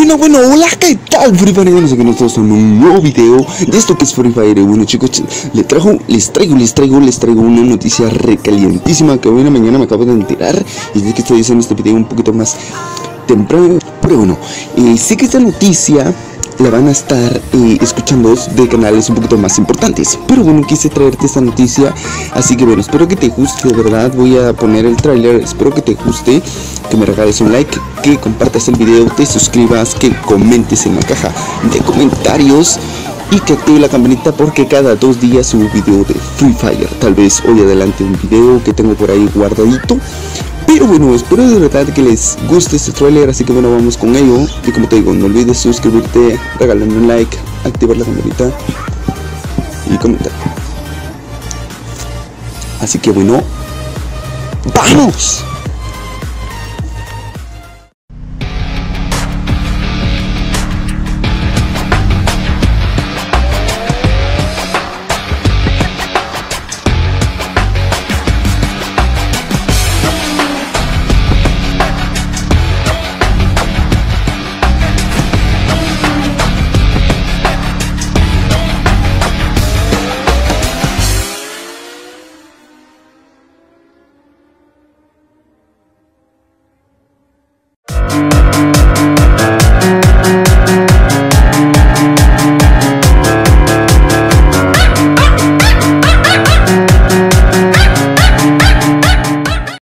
Bueno, hola, ¿qué tal, Free Fire? No sé que nosotros en un nuevo video de esto que es Free Fire. Bueno, chicos, les traigo una noticia recalientísima que hoy en la mañana me acabo de enterar. Y es que estoy haciendo este video un poquito más temprano. Pero bueno, sé que esta noticia la van a estar escuchando de canales un poquito más importantes. Pero bueno, quise traerte esta noticia. Así que bueno, espero que te guste, de verdad. Voy a poner el tráiler, espero que te guste, que me regales un like, que compartas el video, te suscribas, que comentes en la caja de comentarios y que active la campanita porque cada 2 días subo video de Free Fire. Tal vez hoy adelante un video que tengo por ahí guardadito. Pero bueno, espero de verdad que les guste este tráiler, así que bueno, vamos con ello. Y como te digo, no olvides suscribirte, regalarme un like, activar la campanita y comentar. Así que bueno, ¡vamos!